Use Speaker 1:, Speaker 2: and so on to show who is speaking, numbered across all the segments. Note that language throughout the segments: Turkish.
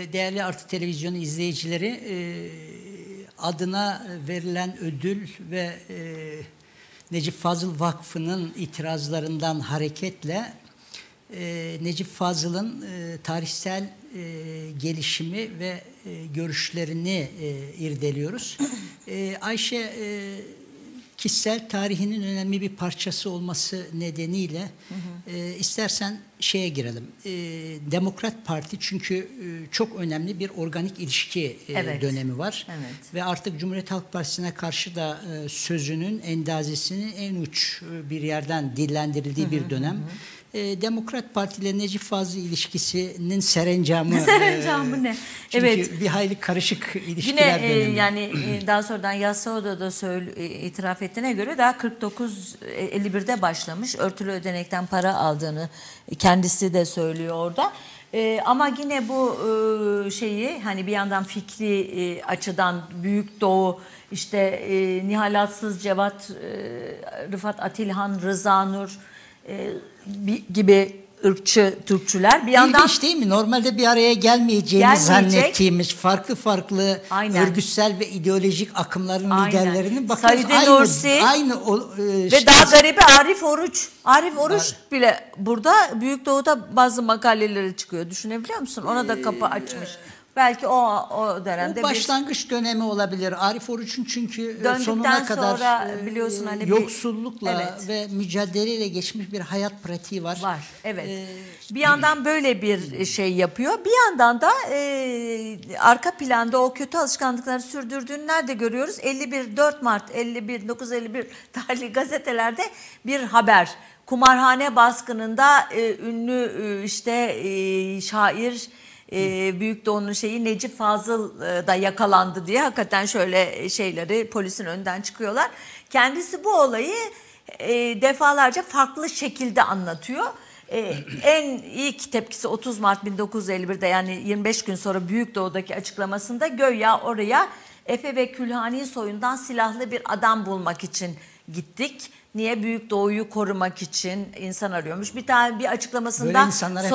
Speaker 1: değerli Artı Televizyonu izleyicileri, adına verilen ödül ve Necip Fazıl Vakfı'nın itirazlarından hareketle Necip Fazıl'ın tarihsel gelişimi ve görüşlerini irdeliyoruz. Ayşe kişisel tarihinin önemli bir parçası olması nedeniyle istersen şeye girelim. Demokrat Parti çünkü çok önemli bir organik ilişki dönemi var. Evet. Ve artık Cumhuriyet Halk Partisi'ne karşı da sözünün endazesinin en uç bir yerden dillendirildiği bir dönem. Demokrat Parti ile Necip Fazıl ilişkisinin serencamı.
Speaker 2: Serencamı ne?
Speaker 1: Çünkü
Speaker 2: evet.
Speaker 1: bir hayli karışık ilişkiler dönemi.
Speaker 2: Yani daha sonradan Yassıoğlu da itiraf ettiğine göre daha 49-51'de başlamış. Örtülü ödenekten para aldığını kendisi de söylüyor orada. Ama yine bu şeyi hani bir yandan fikri açıdan Büyük Doğu işte Nihal Atsız, Cevat, Rıfat Atilhan, Rıza Nur gibi ırkçı Türkçüler bir yandan...
Speaker 1: İlginç değil mi? Normalde bir araya gelmeyeceğini zannettiğimiz farklı örgütsel ve ideolojik akımların liderlerinin bakıyoruz aynı
Speaker 2: ve daha garibi Arif Oruç. Arif Oruç bile burada Büyük Doğu'da bazı makaleleri çıkıyor. Düşünebiliyor musun? Ona da kapı açmış. Belki o dönemde
Speaker 1: o başlangıç dönemi olabilir. Arif Oruç'un çünkü
Speaker 2: sonuna
Speaker 1: kadar
Speaker 2: sonra biliyorsun hani
Speaker 1: yoksullukla ve mücadeleyle geçmiş bir hayat pratiği var.
Speaker 2: Evet. Bir yandan böyle bir şey yapıyor. Bir yandan da arka planda o kötü alışkanlıkları sürdürdüğünü nerede görüyoruz? 4 Mart 1951 tarihli gazetelerde bir haber. Kumarhane baskınında ünlü şair Büyük Doğu'nun Necip Fazıl da yakalandı diye hakikaten şöyle şeyleri polisin önünden çıkıyorlar. Kendisi bu olayı defalarca farklı şekilde anlatıyor. En ilk tepkisi 30 Mart 1951'de yani 25 gün sonra Büyük Doğu'daki açıklamasında güya oraya Efe ve Külhani soyundan silahlı bir adam bulmak için gittik. Niye? Büyük Doğu'yu korumak için insan arıyormuş. Bir açıklamasında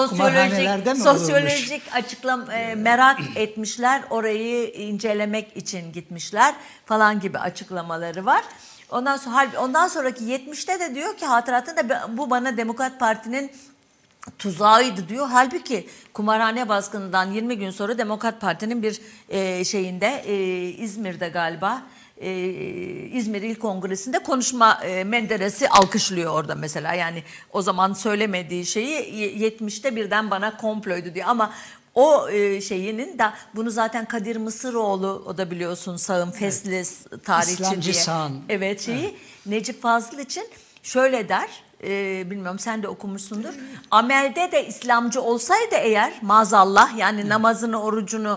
Speaker 2: sosyolojik merak etmişler, orayı incelemek için gitmişler falan gibi açıklamaları var. Ondan sonraki 70'te de diyor ki hatıratında bu bana Demokrat Parti'nin tuzağıydı diyor. Halbuki kumarhane baskınından 20 gün sonra Demokrat Parti'nin bir İzmir'de galiba İzmir İl Kongresi'nde konuşma Menderes'i alkışlıyor orada mesela. Yani o zaman söylemediği şeyi 70'te birden bana komploydu diyor. Ama o bunu zaten Kadir Mısıroğlu, o da biliyorsun sağın fesli tarihçi
Speaker 1: İslamcı
Speaker 2: diye.
Speaker 1: sağın.
Speaker 2: Evet Necip Fazıl için şöyle der. Bilmiyorum sen de okumuşsundur. Amelde de İslamcı olsaydı eğer maazallah yani namazını, orucunu,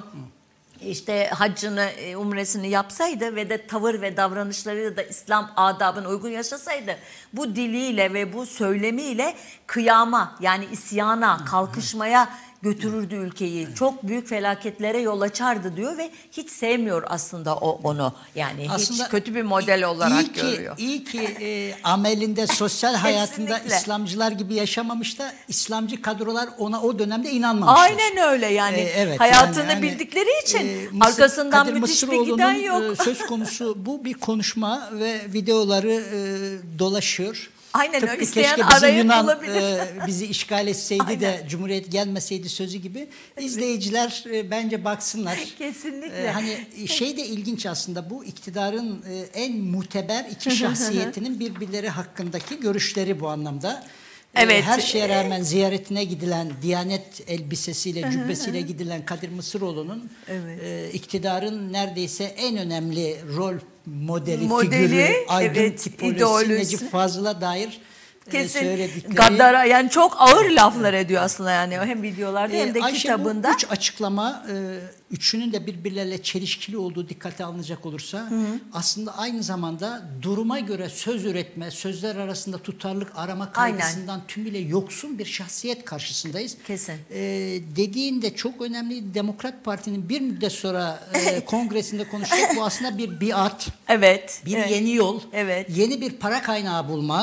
Speaker 2: haccını, umresini yapsaydı ve de tavır ve davranışlarıyla da İslam adabına uygun yaşasaydı bu diliyle ve bu söylemiyle kıyama yani isyana, kalkışmaya götürürdü ülkeyi. Çok büyük felaketlere yol açardı diyor ve hiç sevmiyor aslında onu. Yani aslında hiç kötü bir model olarak görüyor.
Speaker 1: İyi ki amelinde, sosyal hayatında İslamcılar gibi yaşamamış da İslamcı kadrolar ona o dönemde inanmamışlar.
Speaker 2: Aynen öyle yani. Hayatını bildikleri için arkasından
Speaker 1: Kadir
Speaker 2: müthiş bir giden yok.
Speaker 1: Söz konusu bu bir konuşma ve videoları dolaşıyor.
Speaker 2: Aynen öyle. İsteyen arayıp bulabilir.
Speaker 1: Bizi işgal etseydi de Cumhuriyet gelmeseydi sözü gibi. İzleyiciler bence baksınlar.
Speaker 2: Kesinlikle.
Speaker 1: Hani de ilginç aslında bu iktidarın en muteber iki şahsiyetinin birbirleri hakkındaki görüşleri bu anlamda. Evet. Her şeye rağmen ziyaretine gidilen, Diyanet elbisesiyle, cübbesiyle gidilen Kadir Mısıroğlu'nun iktidarın neredeyse en önemli rol modeli figürü, aydın tipolojisi Necip Fazıl'a dair söyledikleri.
Speaker 2: Gaddara yani çok ağır laflar ediyor aslında yani hem videolarda hem de
Speaker 1: Ayşe,
Speaker 2: kitabında.
Speaker 1: Bu üç açıklama, üçünün de birbirleriyle çelişkili olduğu dikkate alınacak olursa aslında aynı zamanda duruma göre söz üretme, sözler arasında tutarlılık arama kaygısından tümüyle yoksun bir şahsiyet karşısındayız.
Speaker 2: Kesin.
Speaker 1: Dediğinde çok önemli. Demokrat Parti'nin bir müddet sonra kongresinde konuşacak bu aslında bir biat.
Speaker 2: Evet.
Speaker 1: Bir yeni yol.
Speaker 2: Evet.
Speaker 1: Yeni bir para kaynağı bulma.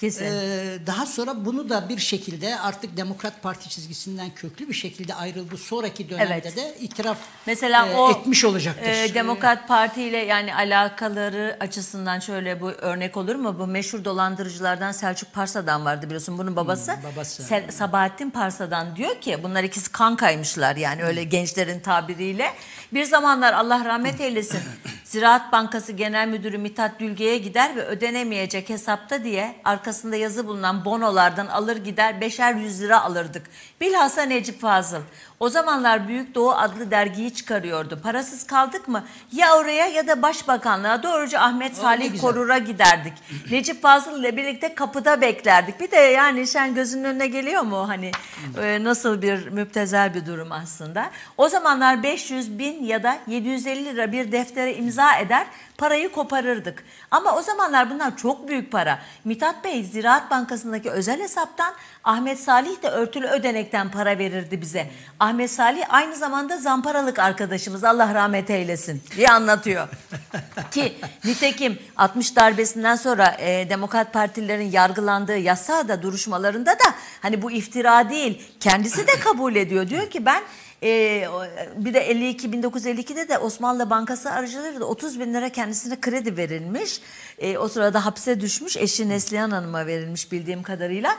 Speaker 2: Kesin.
Speaker 1: Daha sonra bunu da bir şekilde artık Demokrat Parti çizgisinden köklü bir şekilde ayrıldı. Sonraki dönemde de itiraf
Speaker 2: mesela
Speaker 1: etmiş olacaktır.
Speaker 2: Demokrat Parti ile yani alakaları açısından şöyle bu örnek olur mu? Bu meşhur dolandırıcılardan Selçuk Parsa'dan vardı biliyorsun. Bunun babası, Sabahattin Parsa'dan diyor ki bunlar ikisi kankaymışlar yani öyle gençlerin tabiriyle. Bir zamanlar Allah rahmet eylesin Ziraat Bankası Genel Müdürü Mithat Dülge'ye gider ve ödenemeyecek hesapta diye arkasında yazı bulunan bonolardan alır gider 5'er 100 lira alırdık. Bilhassa Necip Fazıl. O zamanlar Büyük Doğu adlı dergiyi çıkarıyordu. Parasız kaldık mı ya oraya ya da Başbakanlığa doğruca Ahmet Salih Korur'a giderdik. Necip Fazıl ile birlikte kapıda beklerdik. Bir de yani sen gözünün önüne geliyor mu hani nasıl bir müptezel bir durum aslında. O zamanlar 500 bin ya da 750 lira bir deftere imza eder parayı koparırdık. Ama o zamanlar bunlar çok büyük para. Mithat Bey Ziraat Bankası'ndaki özel hesaptan Ahmet Salih de örtülü ödenekten para verirdi bize. Ahmet Salih aynı zamanda zamparalık arkadaşımız Allah rahmet eylesin diye anlatıyor. Ki nitekim 60 darbesinden sonra Demokrat Partilerin yargılandığı yasada duruşmalarında da hani bu iftira değil kendisi de kabul ediyor. Diyor ki ben bir de 1952'de de Osmanlı Bankası aracılığıyla 30 bin lira kendisine kredi verilmiş. O sırada hapse düşmüş eşi Neslihan Hanım'a verilmiş bildiğim kadarıyla.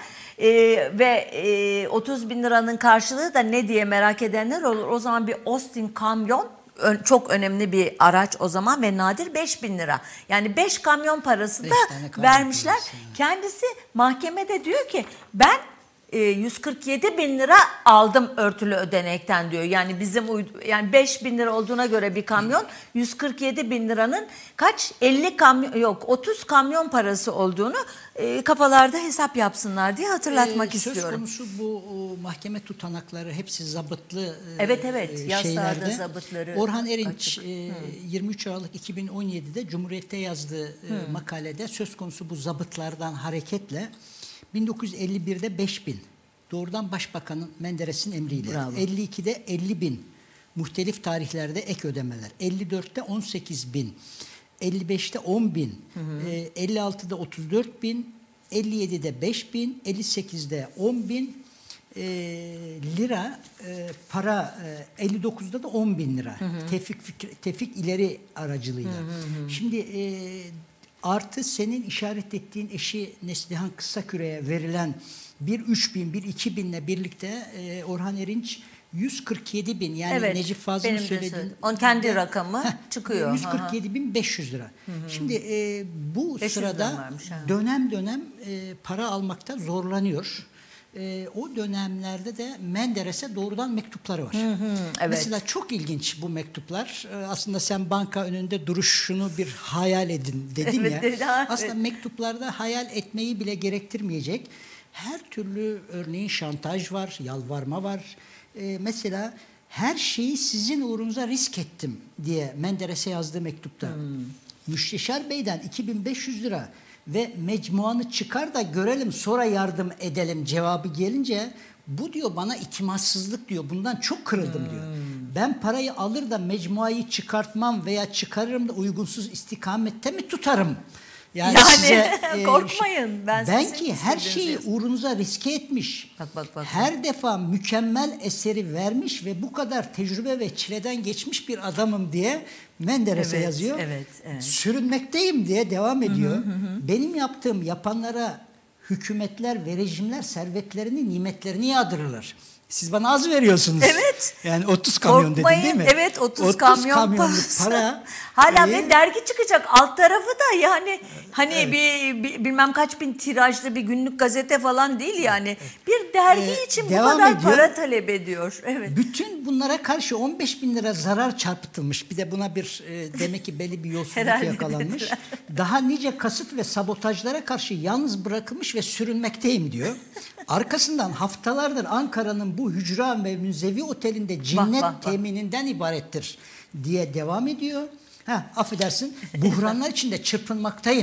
Speaker 2: Ve 30 bin liranın karşılığı da ne diye merak edenler olur. O zaman bir Austin kamyon çok önemli bir araç o zaman ve nadir 5 bin lira. Yani 5 kamyon parası da vermişler. Kendisi mahkemede diyor ki ben 147 bin lira aldım örtülü ödenekten diyor. Yani bizim yani 5 bin lira olduğuna göre bir kamyon 147 bin liranın kaç 50 kamyon yok 30 kamyon parası olduğunu kafalarda hesap yapsınlar diye hatırlatmak istiyorum.
Speaker 1: Söz konusu bu mahkeme tutanakları hepsi zabıtlı
Speaker 2: evet
Speaker 1: şeylerde.
Speaker 2: zabıtları
Speaker 1: Orhan Erinç 23 Aralık 2017'de Cumhuriyet'te yazdığı makalede söz konusu bu zabıtlardan hareketle 1951'de 5.000 doğrudan Başbakanın Menderes'in emriyle.
Speaker 2: Bravo.
Speaker 1: 52'de 50.000 muhtelif tarihlerde ek ödemeler. 54'te 18.000, 55'te 10.000, 56'da 34.000, 57'de 5.000, 58'de 10.000 lira para, 59'da da 10.000 lira. Tevfik İleri aracılığıyla. Şimdi artı senin işaret ettiğin eşi Neslihan Kısaküre'ye verilen bir 3.000, bir 2.000'le birlikte Orhan Erinç 147.000 yani Necip Fazıl'ın söylediği.
Speaker 2: Onun kendi rakamı çıkıyor.
Speaker 1: 147.500 lira. Şimdi bu sırada dönem para almakta zorlanıyor. O dönemlerde de Menderes'e doğrudan mektupları var. Evet. Mesela çok ilginç bu mektuplar. Aslında sen banka önünde duruşunu bir hayal edin dedin ya. Aslında mektuplarda hayal etmeyi bile gerektirmeyecek her türlü örneğin şantaj var, yalvarma var. Mesela her şeyi sizin uğrunuza risk ettim diye Menderes'e yazdığı mektupta. Müsteşar Bey'den 2.500 lira ve mecmuanı çıkar da görelim sonra yardım edelim cevabı gelince bu diyor bana itimatsızlık diyor. Bundan çok kırıldım diyor. Ben parayı alır da mecmuayı çıkartmam veya çıkarırım da uygunsuz istikamette mi tutarım? Yani size,
Speaker 2: korkmayın.
Speaker 1: Ben ki her şeyi uğrunuza riske etmiş.
Speaker 2: Bak.
Speaker 1: Her defa mükemmel eseri vermiş ve bu kadar tecrübe ve çileden geçmiş bir adamım diye Menderes'e yazıyor.
Speaker 2: Evet.
Speaker 1: Sürünmekteyim diye devam ediyor. Benim yaptığım yapanlara hükümetler ve rejimler servetlerini, nimetlerini yağdırırlar. Siz bana az veriyorsunuz.
Speaker 2: Evet.
Speaker 1: Yani 30 kamyon dedin değil mi?
Speaker 2: Evet 30 kamyonluk para. Hala bir dergi çıkacak. Alt tarafı da yani hani bir bilmem kaç bin tirajlı bir günlük gazete falan değil yani. Bir dergi için bu kadar para talep ediyor. Evet.
Speaker 1: Bütün bunlara karşı 15.000 lira zarar çarpıtılmış. Bir de buna bir demek ki belli bir yolsuzluk yakalanmış. Daha nice kasıt ve sabotajlara karşı yalnız bırakılmış ve sürünmekteyim diyor. Arkasından haftalardır Ankara'nın bu hücra ve münzevi otelinde cinnet temininden ibarettir diye devam ediyor. Affedersin buhranlar içinde çırpınmaktayım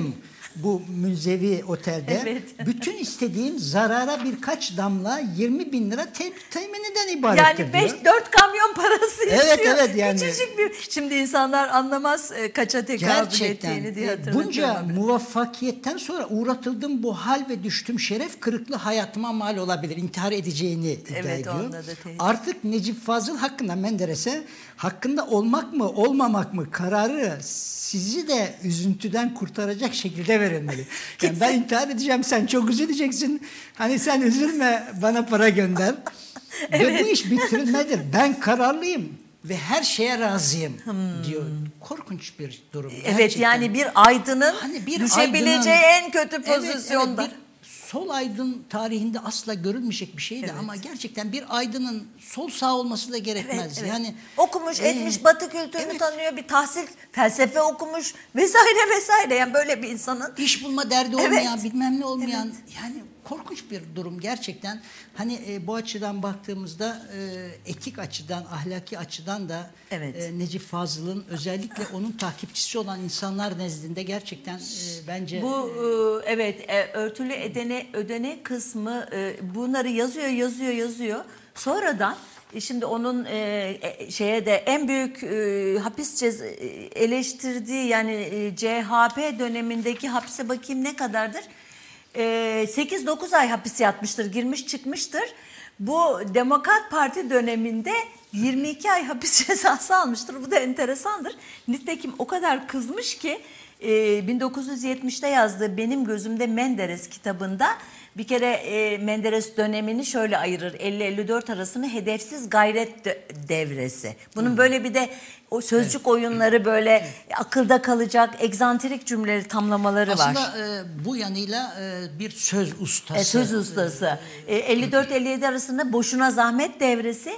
Speaker 1: bu münzevi otelde.
Speaker 2: Evet.
Speaker 1: Bütün istediğim zarara birkaç damla 20 bin lira teminiden ibarettir
Speaker 2: Yani
Speaker 1: diyor.
Speaker 2: 4 kamyon parası
Speaker 1: Evet,
Speaker 2: istiyor.
Speaker 1: evet, yani.
Speaker 2: Küçücük bir. Şimdi insanlar anlamaz kaça tekabül
Speaker 1: Gerçekten
Speaker 2: ettiğini diye hatırlatıyorum.
Speaker 1: bunca muvaffakiyetten sonra uğratıldım bu hal ve düştüm şeref kırıklığı hayatıma mal olabilir. İntihar edeceğini iddia
Speaker 2: Evet,
Speaker 1: ediyor.
Speaker 2: onda da tehdit.
Speaker 1: Artık Necip Fazıl hakkında Menderes'e hakkında olmak mı olmamak mı kararı sizi de üzüntüden kurtaracak şekilde verilmeli. Yani ben intihar edeceğim, sen çok üzüleceksin. Hani sen üzülme, bana para gönder. Ve bu iş bitirilmedir. Ben kararlıyım ve her şeye razıyım diyor. Korkunç bir durum.
Speaker 2: Evet,
Speaker 1: gerçekten.
Speaker 2: yani bir aydının
Speaker 1: Hani bir
Speaker 2: düşebileceği
Speaker 1: aydının-
Speaker 2: en kötü pozisyonda.
Speaker 1: Evet, bir sol aydın tarihinde asla görülmeyecek bir şeydi ama gerçekten bir aydının sol sağ olması da gerekmez.
Speaker 2: Evet.
Speaker 1: Yani
Speaker 2: Okumuş, etmiş, Batı kültürünü tanıyor, bir tahsil, felsefe okumuş vesaire vesaire. Yani böyle bir insanın.
Speaker 1: iş bulma derdi olmayan,
Speaker 2: Evet.
Speaker 1: bilmem ne olmayan, yani korkunç bir durum gerçekten. Hani bu açıdan baktığımızda etik açıdan, ahlaki açıdan da
Speaker 2: Evet.
Speaker 1: Necip Fazıl'ın özellikle onun takipçisi olan insanlar nezdinde gerçekten bence
Speaker 2: Bu örtülü ödene kısmı bunları yazıyor. Sonradan şimdi onun şeye de en büyük hapis eleştirdiği yani CHP dönemindeki hapse bakayım ne kadardır? 8-9 ay hapis yatmıştır, girmiş çıkmıştır. Bu Demokrat Parti döneminde 22 ay hapis cezası almıştır. Bu da enteresandır. Nitekim o kadar kızmış ki 1970'te yazdığı Benim Gözümde Menderes kitabında bir kere Menderes dönemini şöyle ayırır. 50-54 arasını hedefsiz gayret devresi. Bunun böyle bir de o sözcük oyunları böyle akılda kalacak egzantrik cümleleri tamlamaları var.
Speaker 1: aslında bu yanıyla bir söz ustası.
Speaker 2: Söz ustası. 54-57 arasında boşuna zahmet devresi,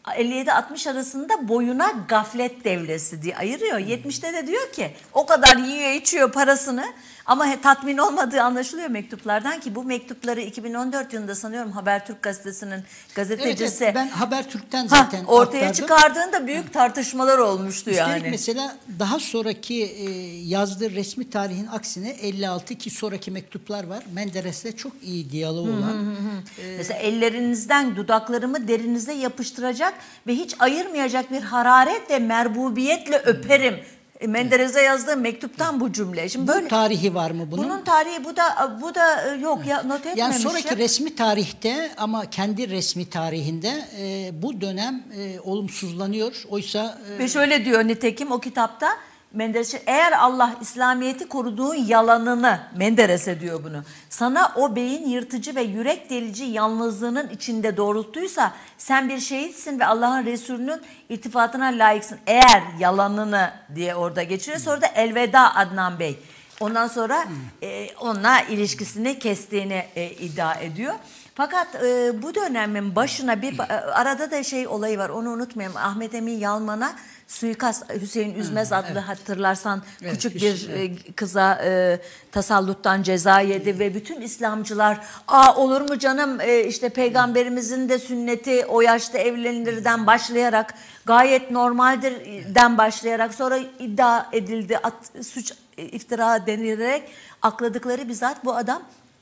Speaker 2: 57-60 arasında boyuna gaflet devresi diye ayırıyor. 70'te de diyor ki o kadar yiyor içiyor parasını ama tatmin olmadığı anlaşılıyor mektuplardan ki bu mektupları 2014 yılında sanıyorum Habertürk gazetesinin gazetecisi
Speaker 1: Evet, ben Habertürk'ten zaten
Speaker 2: ortaya
Speaker 1: aktardım.
Speaker 2: çıkardığında büyük tartışmalar olmuştu
Speaker 1: Üstelik
Speaker 2: yani.
Speaker 1: mesela daha sonraki yazdığı resmi tarihin aksine 56 ki sonraki mektuplar var. Menderes'le çok iyi diyaloğu olan.
Speaker 2: Mesela ellerinizden dudaklarımı derinize yapıştıracak ve hiç ayırmayacak bir hararet ve merbubiyetle öperim. Menderes'e yazdığı mektuptan bu cümle. Şimdi böyle
Speaker 1: Tarihi var mı bunun?
Speaker 2: bunun tarihi bu da yok ya, not etmemişim.
Speaker 1: Yani sonraki resmi tarihte ama kendi resmi tarihinde bu dönem olumsuzlanıyor. Oysa
Speaker 2: Ve şöyle diyor nitekim o kitapta Menderes, eğer Allah İslamiyet'i koruduğun yalanını, Menderes'e diyor bunu, sana o beyin yırtıcı ve yürek delici yalnızlığının içinde doğrulttuysa sen bir şehitsin ve Allah'ın Resulü'nün iltifatına layıksın. Eğer yalanını diye orada geçiriyor. Sonra da elveda Adnan Bey. Ondan sonra onunla ilişkisini kestiğini iddia ediyor. Fakat bu dönemin başına bir arada da olayı var, onu unutmayalım. Ahmet Emin Yalman'a suikast, Hüseyin Üzmez adlı hatırlarsan küçük bir kıza tasalluttan ceza yedi ve bütün İslamcılar olur mu canım işte peygamberimizin de sünneti o yaşta evlenilirden başlayarak gayet normaldirden başlayarak sonra iddia edildi suç iftira denilerek akladıkları bizzat bu adam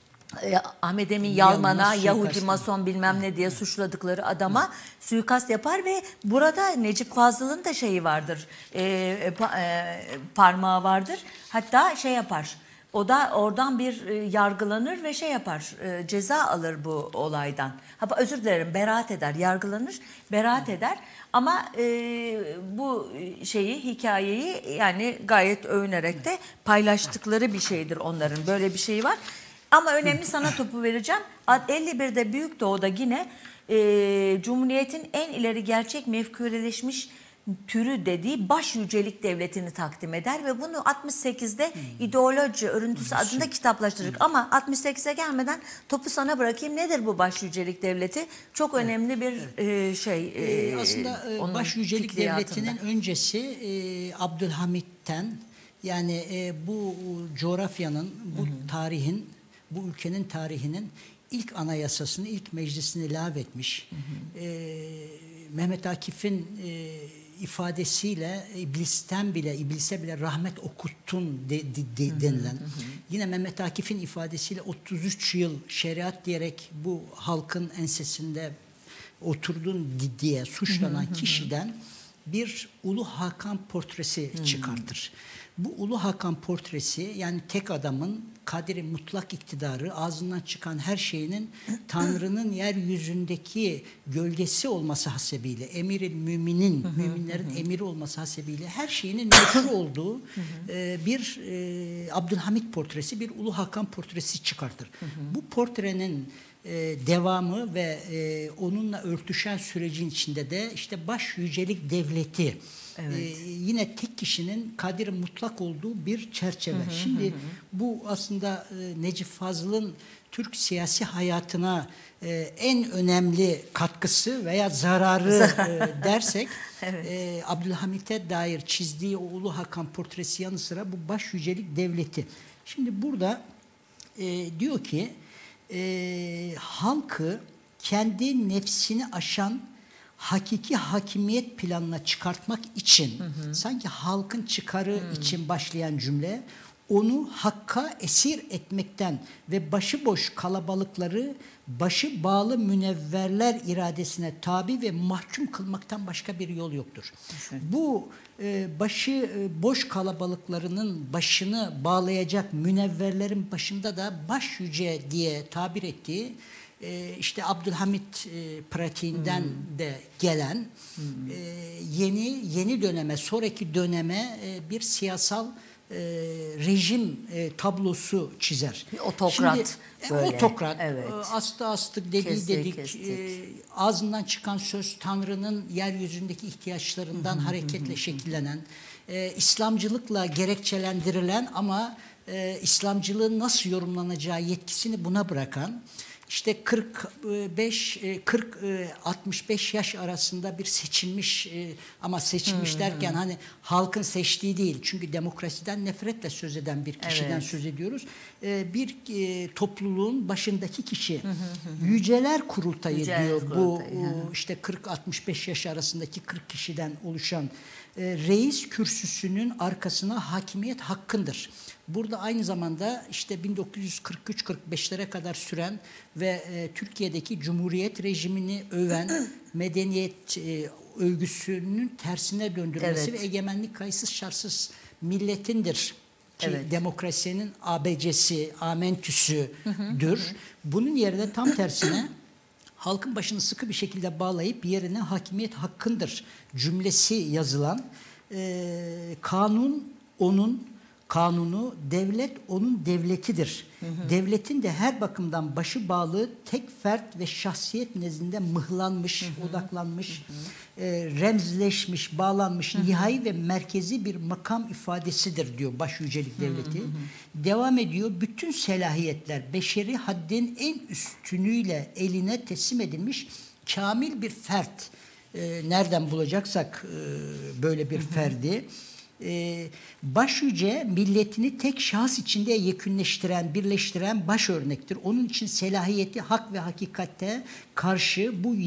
Speaker 2: Ahmet Emin Yalman'a Yahudi Mason bilmem ne diye suçladıkları adama suikast yapar ve burada Necip Fazıl'ın da şeyi vardır, parmağı vardır. Hatta yapar, o da oradan bir yargılanır ve yapar, ceza alır bu olaydan. Özür dilerim, beraat eder, yargılanır, beraat eder. Ama bu hikayeyi yani gayet övünerek de paylaştıkları bir şeydir onların, böyle bir şeyi var. Ama önemli, sana topu vereceğim. 51'de Büyük Doğu'da yine Cumhuriyet'in en ileri gerçek mefkureleşmiş türü dediği baş yücelik devletini takdim eder ve bunu 68'de ideoloji örüntüsü adında kitaplaştıracak. Ama 68'e gelmeden topu sana bırakayım. Nedir bu baş yücelik devleti? Çok önemli bir
Speaker 1: aslında baş yücelik devletinin öncesi Abdülhamit'ten, yani bu coğrafyanın, bu tarihin, bu ülkenin tarihinin ilk anayasasını, ilk meclisini lağvetmiş. Mehmet Akif'in ifadesiyle iblise bile rahmet okuttun denilen, yine Mehmet Akif'in ifadesiyle 33 yıl şeriat diyerek bu halkın ensesinde oturdun diye suçlanan kişiden bir Ulu Hakan portresi çıkartır. Bu Ulu Hakan portresi, yani tek adamın kaderi mutlak iktidarı, ağzından çıkan her şeyinin Tanrı'nın yeryüzündeki gölgesi olması hasebiyle, müminlerin emiri olması hasebiyle her şeyinin meşru olduğu bir Abdülhamit portresi, bir Ulu Hakan portresi çıkartır. Bu portrenin devamı ve onunla örtüşen sürecin içinde de işte baş yücelik devleti, yine tek kişinin kaderi mutlak olduğu bir çerçeve. Şimdi bu aslında Necip Fazıl'ın Türk siyasi hayatına en önemli katkısı veya zararı dersek, Abdülhamit'e dair çizdiği o Ulu Hakan portresi yanı sıra bu baş yücelik devleti. Şimdi burada diyor ki halkı kendi nefsini aşan hakiki hakimiyet planına çıkartmak için, sanki halkın çıkarı için başlayan cümle, onu hakka esir etmekten ve başıboş kalabalıkları başı bağlı münevverler iradesine tabi ve mahkum kılmaktan başka bir yol yoktur. Bu başı boş kalabalıklarının başını bağlayacak münevverlerin başında da baş yüce diye tabir ettiği işte Abdülhamit pratiğinden de gelen yeni döneme, sonraki döneme bir siyasal rejim tablosu çizer.
Speaker 2: Bir otokrat.
Speaker 1: Şimdi, otokrat, astı astık, dediği dedik, ağzından çıkan söz Tanrı'nın yeryüzündeki ihtiyaçlarından hareketle şekillenen, İslamcılıkla gerekçelendirilen ama İslamcılığın nasıl yorumlanacağı yetkisini buna bırakan, işte 40-65 yaş arasında bir seçilmiş, ama seçilmiş derken hani halkın seçtiği değil, çünkü demokrasiden nefretle söz eden bir kişiden söz ediyoruz. Bir topluluğun başındaki kişi, Yüceler Kurultayı diyor bu işte 40-65 yaş arasındaki 40 kişiden oluşan reis kürsüsünün arkasına hakimiyet hakkındır. Burada aynı zamanda işte 1943-45'lere kadar süren ve Türkiye'deki Cumhuriyet rejimini öven medeniyet övgüsünün tersine döndürmesi ve egemenlik kayıtsız şartsız milletindir ki demokrasinin ABC'si, amentüsüdür. Bunun yerine tam tersine halkın başını sıkı bir şekilde bağlayıp yerine hakimiyet hakkındır cümlesi yazılan, kanun onun kanunu, devlet onun devletidir. Devletin de her bakımdan başı bağlı, tek fert ve şahsiyet nezdinde mıhlanmış, odaklanmış, remzleşmiş, bağlanmış, nihai ve merkezi bir makam ifadesidir diyor baş yücelik devleti. Devam ediyor, bütün selahiyetler beşeri haddin en üstünüyle eline teslim edilmiş kamil bir fert. Nereden bulacaksak böyle bir ferdi. Baş yüce milletini tek şahıs içinde yekünleştiren, birleştiren baş örnektir. Onun için selahiyeti hak ve hakikatte karşı bu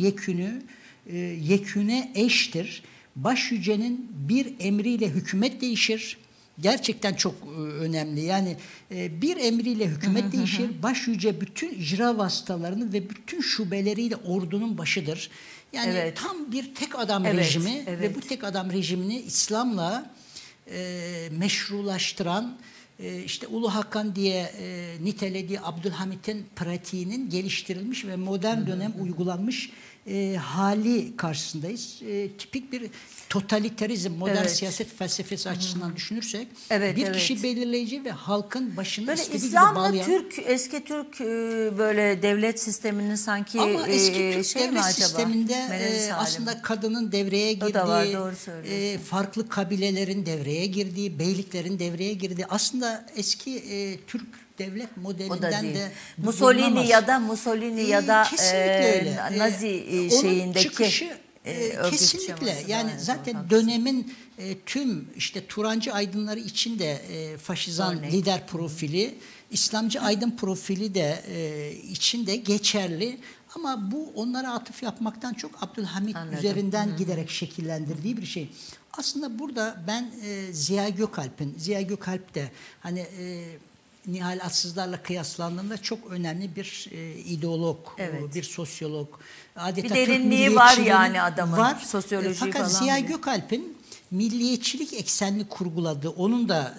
Speaker 1: yeküne eştir. Baş yücenin bir emriyle hükümet değişir. Gerçekten çok önemli. Yani bir emriyle hükümet değişir. Baş yüce bütün icra vasıtalarını ve bütün şubeleriyle ordunun başıdır. Yani tam bir tek adam rejimi ve bu tek adam rejimini İslam'la meşrulaştıran, işte Ulu Hakan diye nitelediği Abdülhamit'in pratiğinin geliştirilmiş ve modern dönem uygulanmış hali karşısındayız. Tipik bir totalitarizm, modern siyaset felsefesi açısından düşünürsek bir kişi belirleyici ve halkın başını
Speaker 2: böyle
Speaker 1: istediği gibi
Speaker 2: İslam'la
Speaker 1: bağlayan.
Speaker 2: eski Türk böyle devlet sisteminin sanki
Speaker 1: ama eski Türk
Speaker 2: şey
Speaker 1: devlet
Speaker 2: mi acaba?
Speaker 1: sisteminde aslında kadının devreye girdiği, farklı kabilelerin devreye girdiği, beyliklerin devreye girdiği, aslında eski Türk devlet modelinden de
Speaker 2: Mussolini ya da Nazi
Speaker 1: Onun
Speaker 2: şeyindeki
Speaker 1: çıkışı Kesinlikle, yani zaten dönemin tüm işte Turancı aydınları için de faşizan lider profili, İslamcı aydın profili de içinde geçerli. Ama bu onlara atıf yapmaktan çok Abdülhamit üzerinden giderek şekillendirdiği bir şey. Aslında burada ben Ziya Gökalp de hani Nihal Atsızlar'la kıyaslandığında çok önemli bir ideolog, bir sosyolog. Adeta
Speaker 2: bir derinliği var yani adamın. Sosyoloji
Speaker 1: fakat
Speaker 2: falan.
Speaker 1: Ziya Gökalp'in milliyetçilik eksenli kurguladığı, onun da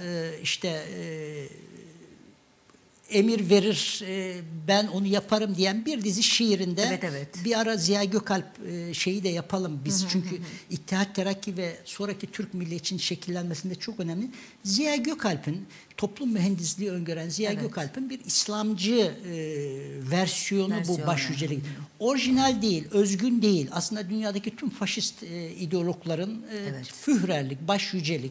Speaker 1: emir verir, ben onu yaparım diyen bir dizi şiirinde bir ara Ziya Gökalp şeyi de yapalım biz. Çünkü İttihat Terakki ve sonraki Türk milliyetçinin şekillenmesinde çok önemli. Ziya Gökalp'in, toplum mühendisliği öngören Ziya Gökalp'in bir İslamcı versiyonu bu başyücelik. Orijinal değil, özgün değil. Aslında dünyadaki tüm faşist ideologların führerlik, başyücelik,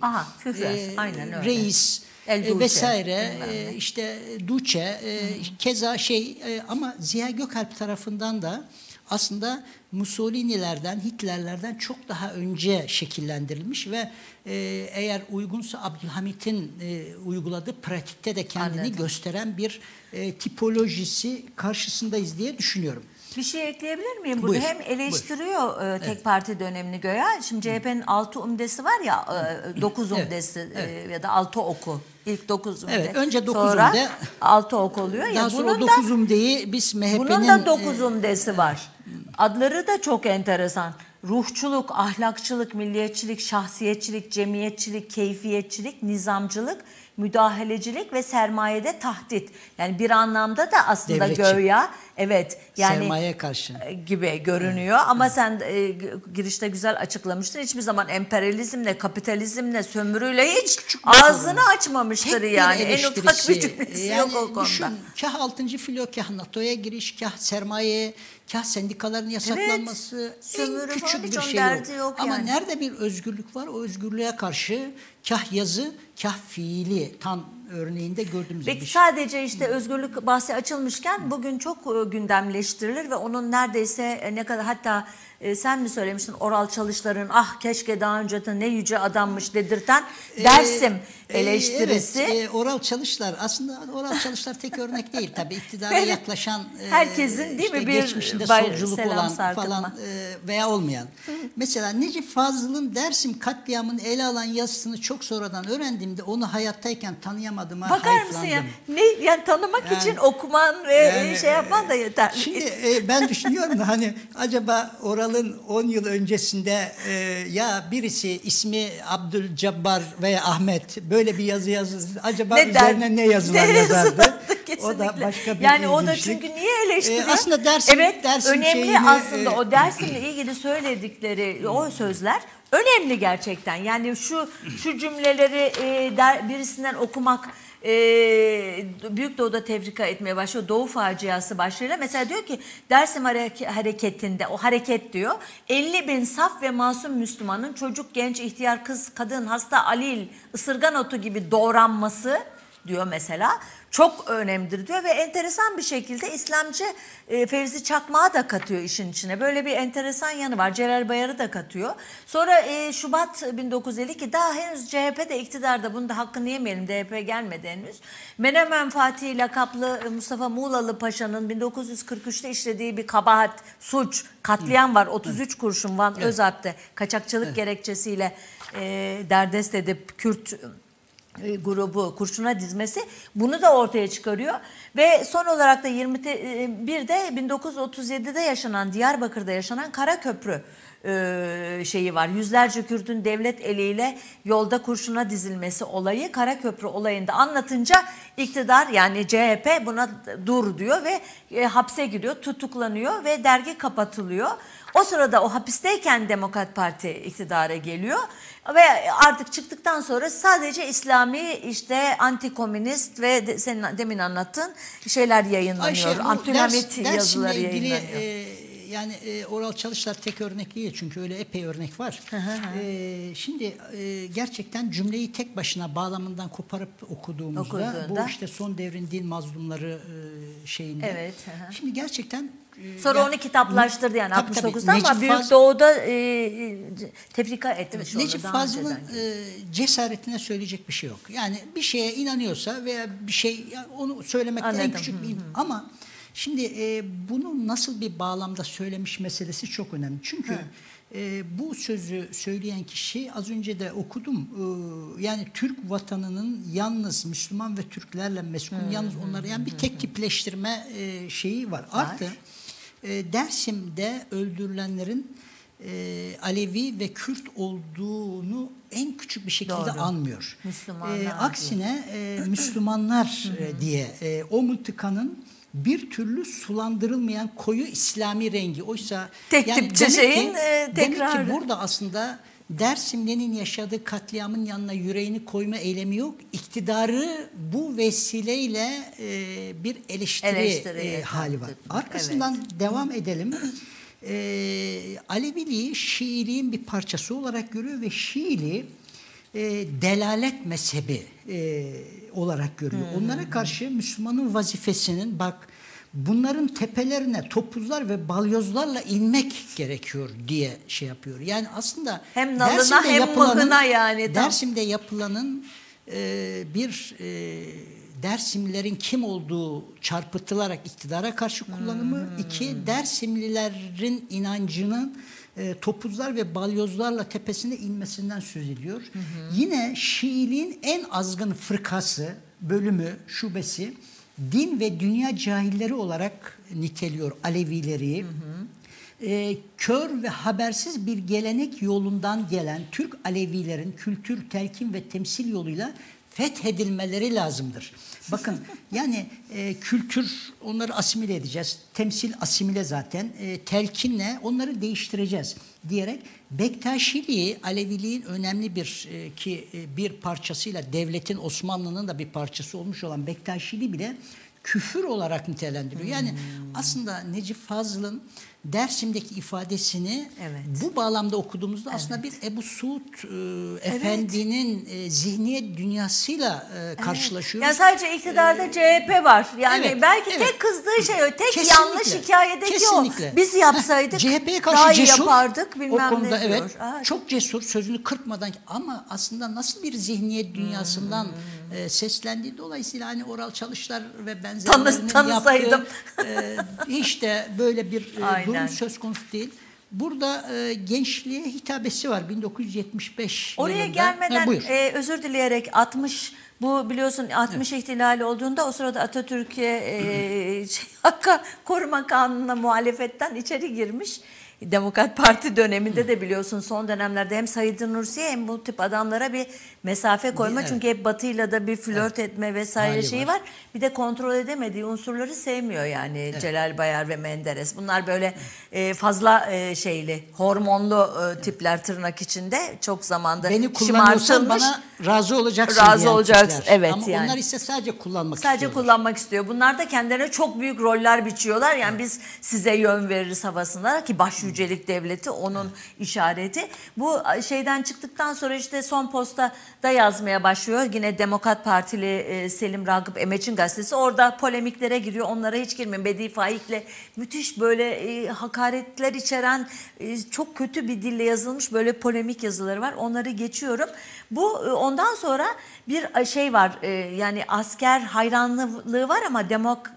Speaker 2: aynen öyle.
Speaker 1: Reis, vesaire, işte Duce, keza ama Ziya Gökalp tarafından da aslında Mussolini'lerden, Hitler'lerden çok daha önce şekillendirilmiş ve eğer uygunsa Abdülhamit'in uyguladığı pratikte de kendini gösteren bir tipolojisi karşısındayız diye düşünüyorum.
Speaker 2: Bir şey ekleyebilir miyim? Burada hem eleştiriyor tek parti dönemini göya. Şimdi CHP'nin 6 umdesi var ya, 9 umdesi ya da 6 oku. İlk 9 umde.
Speaker 1: Evet, önce 9
Speaker 2: sonra
Speaker 1: umde.
Speaker 2: 6 ok oluyor.
Speaker 1: Daha sonra 9 umdeyi biz MHP'nin...
Speaker 2: Bunun da 9 umdesi var. Adları da çok enteresan. Ruhçuluk, ahlakçılık, milliyetçilik, şahsiyetçilik, cemiyetçilik, keyfiyetçilik, nizamcılık, müdahalecilik ve sermayede tahdit. Yani bir anlamda da aslında
Speaker 1: devletçi.
Speaker 2: Göya yani
Speaker 1: sermaye karşı
Speaker 2: gibi görünüyor ama sen girişte güzel açıklamıştın. Hiçbir zaman emperyalizmle, kapitalizmle, sömürüyle hiç ağzını açmamıştır yani. En ufak bir cümlesi yok o konuda.
Speaker 1: Düşün, kah 6. filo, kah NATO'ya giriş, kah sermaye, kah sendikaların yasaklanması, en küçük bir şey yok. Ama nerede bir özgürlük var, o özgürlüğe karşı kah yazı, kah fiili tam örneğinde gördüğümüz gibi.
Speaker 2: Peki sadece işte özgürlük bahsi açılmışken bugün çok gündemleştirilir ve onun neredeyse ne kadar, hatta sen mi söylemiştin, Oral Çalışlar'ın keşke daha önce de ne yüce adammış dedirten Dersim eleştirisi.
Speaker 1: Evet, Oral Çalışlar aslında Oral Çalışlar tek örnek değil tabii, iktidara yaklaşan
Speaker 2: herkesin değil mi bir
Speaker 1: geçmişinde solculuk olan falan veya olmayan. Mesela Necip Fazıl'ın Dersim katliamını ele alan yazısını çok sonradan öğrendiğimde onu hayattayken tanıyamadığıma
Speaker 2: bakar mısın ya? Yani tanımak için okuman ve şey yapman da yeter.
Speaker 1: Şimdi ben düşünüyorum da hani acaba Oral'ın 10 yıl öncesinde ya birisi ismi Abdülcabbar veya Ahmet böyle bir yazı yazdı. Acaba üzerine ne yazılar yazardı? O da başka bir
Speaker 2: yani o da
Speaker 1: ilginçlik.
Speaker 2: çünkü niye eleştiriyor?
Speaker 1: Aslında Dersim
Speaker 2: önemli
Speaker 1: şeyini,
Speaker 2: aslında o Dersim'le ilgili söyledikleri o sözler önemli gerçekten. Yani şu cümleleri birisinden okumak Büyük Doğu'da tefrika etmeye başlıyor. Doğu faciası başlığıyla. Mesela diyor ki Dersim hareketinde, o hareket diyor, 50 bin saf ve masum Müslümanın çocuk, genç, ihtiyar, kız, kadın, hasta, alil, ısırgan otu gibi doğranması diyor mesela. Çok önemlidir diyor ve enteresan bir şekilde İslamcı Fevzi Çakmak'ı da katıyor işin içine. Böyle bir enteresan yanı var. Celal Bayar'ı da katıyor. Sonra Şubat 1952, daha henüz CHP de iktidarda, bunu da hakkını yemeyelim, DP gelmedi henüz. Menemen Fatih lakaplı Mustafa Muğlalı Paşa'nın 1943'te işlediği bir kabahat, suç, katliam var. 33 kurşun Van Özalp'te kaçakçılık gerekçesiyle derdest edip Kürt grubu kurşuna dizmesi, bunu da ortaya çıkarıyor. Ve son olarak da 21'de 1937'de yaşanan, Diyarbakır'da yaşanan Karaköprü şeyi var. Yüzlerce Kürt'ün devlet eliyle yolda kurşuna dizilmesi olayı, Karaköprü olayında anlatınca iktidar, yani CHP buna dur diyor ve hapse giriyor, tutuklanıyor ve dergi kapatılıyor. O sırada o hapisteyken Demokrat Parti iktidara geliyor ve artık çıktıktan sonra sadece İslami, işte antikomünist ve senin demin anlattığın şeyler yayınlanıyor. Abdülhamit yazıları yayınlanıyor.
Speaker 1: Yani Oral Çalışlar tek örnek değil çünkü öyle epey örnek var. Şimdi gerçekten cümleyi tek başına bağlamından koparıp okuduğumuzda bu işte son devrin din mazlumları şeyinde.
Speaker 2: Evet.
Speaker 1: Şimdi gerçekten
Speaker 2: Sonra onu kitaplaştırdı yani
Speaker 1: tabii,
Speaker 2: 69'da ama
Speaker 1: Necip
Speaker 2: Büyük Doğu'da tefrika etmiş onu
Speaker 1: Necip
Speaker 2: daha
Speaker 1: Fazıl'ın
Speaker 2: önceden.
Speaker 1: cesaretine söyleyecek bir şey yok. Yani bir şeye inanıyorsa veya bir şey yani onu söylemekte en
Speaker 2: Anladım.
Speaker 1: küçük bir ama şimdi bunu nasıl bir bağlamda söylemiş meselesi çok önemli. Çünkü bu sözü söyleyen kişi az önce de okudum. Yani Türk vatanının yalnız Müslüman ve Türklerle meskun yalnız onları yani bir tek tipleştirme şeyi var. Artı Dersim'de öldürülenlerin Alevi ve Kürt olduğunu en küçük bir şekilde
Speaker 2: Doğru.
Speaker 1: anmıyor.
Speaker 2: Müslümanlar
Speaker 1: Aksine Müslümanlar diye o mıntıkanın bir türlü sulandırılmayan koyu İslami rengi. Oysa
Speaker 2: Tek tipçi şeyin
Speaker 1: demek
Speaker 2: tekrarı.
Speaker 1: ki burada aslında Dersimli'nin yaşadığı katliamın yanına yüreğini koyma eylemi yok. İktidarı bu vesileyle bir eleştiri hali var. Arkasından devam edelim. Aleviliği Şiiliğin bir parçası olarak görüyor ve Şiiliği delalet mezhebi olarak görüyor. Onlara karşı Müslümanın vazifesinin bak bunların tepelerine topuzlar ve balyozlarla inmek gerekiyor diye şey yapıyor. Yani aslında
Speaker 2: hem nalına hem mıhına yani.
Speaker 1: Dersim'de yapılanın Dersimlilerin kim olduğu çarpıtılarak iktidara karşı kullanımı, iki Dersimlilerin inancının topuzlar ve balyozlarla tepesine inmesinden söz ediyor. Yine Şiiliğin en azgın fırkası, bölümü, şubesi din ve dünya cahilleri olarak niteliyor Alevileri. Kör ve habersiz bir gelenek yolundan gelen Türk Alevilerin kültür, telkin ve temsil yoluyla fethedilmeleri lazımdır. Bakın yani kültür onları asimile edeceğiz. Temsil asimile zaten. Telkinle onları değiştireceğiz diyerek Bektaşiliği Aleviliğin önemli bir parçasıyla devletin Osmanlı'nın da bir parçası olmuş olan Bektaşiliği bile küfür olarak nitelendiriyor. Yani aslında Necip Fazıl'ın Dersim'deki ifadesini bu bağlamda okuduğumuzda aslında bir Ebu Suud Efendi'nin zihniyet dünyasıyla karşılaşıyoruz.
Speaker 2: Yani sadece iktidarda CHP var. Yani belki tek kızdığı şey o. Tek
Speaker 1: kesinlikle,
Speaker 2: yanlış hikayedeki o. Biz yapsaydık
Speaker 1: CHP'ye
Speaker 2: daha
Speaker 1: karşı
Speaker 2: iyi
Speaker 1: cesur,
Speaker 2: yapardık. Bilmem
Speaker 1: o konuda
Speaker 2: ne diyor.
Speaker 1: çok cesur, sözünü kırpmadan ama aslında nasıl bir zihniyet dünyasından seslendiği dolayısıyla hani Oral Çalışlar ve benzerlerinin
Speaker 2: tanısaydım.
Speaker 1: hiç de böyle bir durum söz konusu değil. Burada gençliğe hitabesi var 1975
Speaker 2: Oraya
Speaker 1: yılında.
Speaker 2: gelmeden özür dileyerek 60 bu biliyorsun 60 ihtilali olduğunda o sırada Atatürk'e Hakka Koruma Kanunu'na muhalefetten içeri girmiş. Demokrat Parti döneminde de biliyorsun son dönemlerde hem Said Nursi'ye hem bu tip adamlara bir mesafe koyma. Çünkü hep Batı'yla da bir flört etme vesaire şeyi var. Bir de kontrol edemediği unsurları sevmiyor yani Celal Bayar ve Menderes. Bunlar böyle fazla hormonlu tipler tırnak içinde çok zamanda
Speaker 1: beni kullanıyorsan bana razı olacaksın
Speaker 2: evet
Speaker 1: ama
Speaker 2: yani.
Speaker 1: onlar ise sadece kullanmak istiyorlar.
Speaker 2: Sadece kullanmak istiyor. Bunlar da kendilerine çok büyük roller biçiyorlar. Yani biz size yön veririz havasında ki başyücelik devleti onun işareti. Bu şeyden çıktıktan sonra işte son posta da yazmaya başlıyor. Yine Demokrat Partili Selim Ragıp Emeç'in gazetesi. Orada polemiklere giriyor. Onlara hiç girmeyin. Bedi Faik'le müthiş böyle hakaretler içeren çok kötü bir dille yazılmış böyle polemik yazıları var. Onları geçiyorum. Bu ondan sonra bir şey var. Yani asker hayranlığı var ama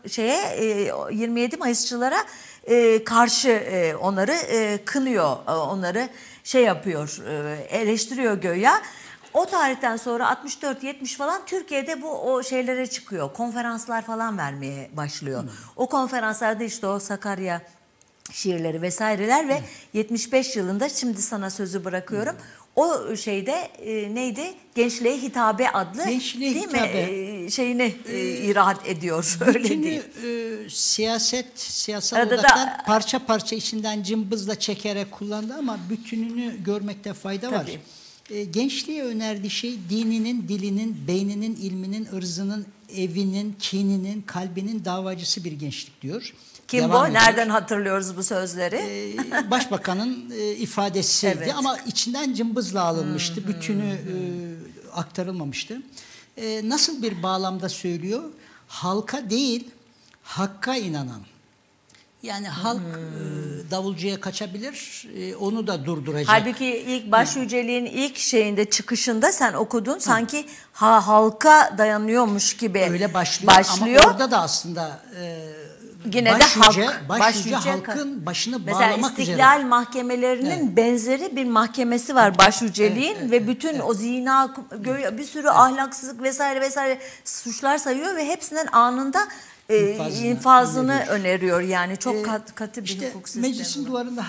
Speaker 2: 27 Mayısçılara karşı onları kınıyor. Onları yapıyor. Eleştiriyor göya. O tarihten sonra 64-70 falan Türkiye'de bu o şeylere çıkıyor. Konferanslar falan vermeye başlıyor. O konferanslarda işte o Sakarya şiirleri vesaireler ve 75 yılında şimdi sana sözü bırakıyorum. O şeyde neydi? Gençliğe Hitabe adlı şeyini iraat ediyor. Öyle değil.
Speaker 1: Siyasal odaklar parça parça içinden cımbızla çekerek kullandı ama bütününü görmekte fayda var. Gençliğe önerdiği şey dininin, dilinin, beyninin, ilminin, ırzının, evinin, kininin, kalbinin davacısı bir gençlik diyor.
Speaker 2: Kim bu? Nereden hatırlıyoruz bu sözleri?
Speaker 1: Başbakanın ifadesiydi ama içinden cımbızla alınmıştı. Bütünü aktarılmamıştı. Nasıl bir bağlamda söylüyor? Halka değil, hakka inanan Yani halk davulcuya kaçabilir, onu da durduracak.
Speaker 2: Halbuki ilk başyüceliğin ilk şeyinde, çıkışında sen okudun, sanki halka dayanıyormuş gibi
Speaker 1: öyle başlıyor. Ama orada da aslında
Speaker 2: yine de
Speaker 1: başyüce halkın başını
Speaker 2: mesela
Speaker 1: bağlamak üzere.
Speaker 2: İstiklal mahkemelerinin benzeri bir mahkemesi var başyüceliğin ve bütün o zina, bir sürü ahlaksızlık vesaire vesaire suçlar sayıyor ve hepsinden anında infazını öneriyor. Yani çok katı bir hukuk sistemi.
Speaker 1: Meclisin duvarında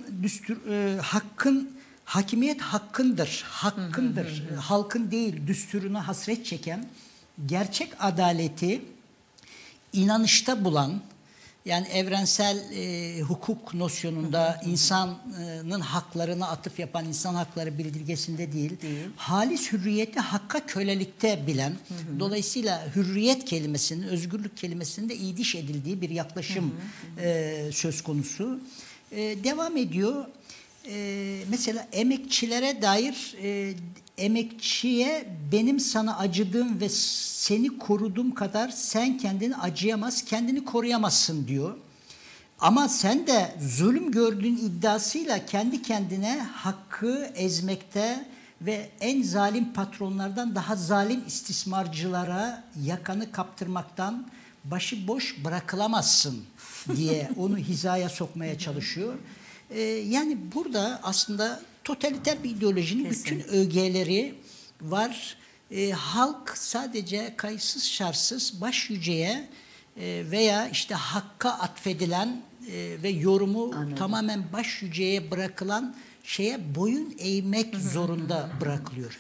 Speaker 1: hakimiyet hakkındır. Halkın değil, düsturuna hasret çeken, gerçek adaleti inanışta bulan, yani evrensel hukuk nosyonunda insanın haklarına atıf yapan, insan hakları bildirgesinde değil. Halis hürriyeti hakka kölelikte bilen, dolayısıyla hürriyet kelimesinin, özgürlük kelimesinin de iyiliş edildiği bir yaklaşım söz konusu. Devam ediyor. Mesela emekçilere dair, emekçiye benim sana acıdığım ve seni koruduğum kadar sen kendini acıyamaz, kendini koruyamazsın diyor. Ama sen de zulüm gördüğün iddiasıyla kendi kendine hakkı ezmekte ve en zalim patronlardan daha zalim istismarcılara yakanı kaptırmaktan başıboş bırakılamazsın diye onu hizaya sokmaya çalışıyor. Yani burada aslında totaliter bir ideolojinin bütün ögeleri var. Halk sadece kayıtsız şartsız başyüceye veya işte hakka atfedilen ve yorumu tamamen başyüceye bırakılan şeye boyun eğmek zorunda bırakılıyor.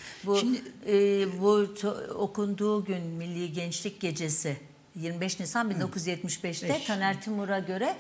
Speaker 2: Bu okunduğu gün Milli Gençlik Gecesi 25 Nisan 1975'te Taner Timur'a göre